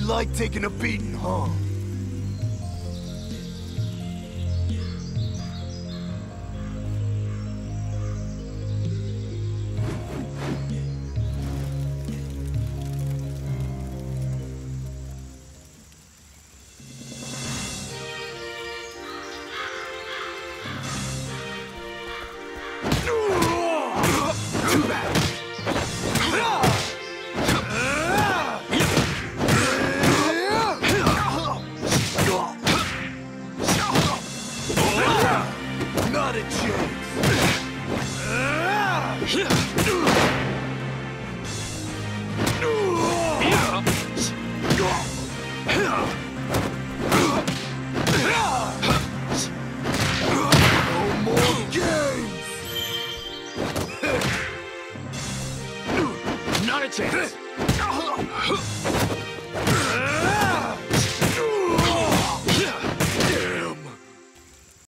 like taking a beating, huh? Too bad. Not a chance. No more games. Not a chance.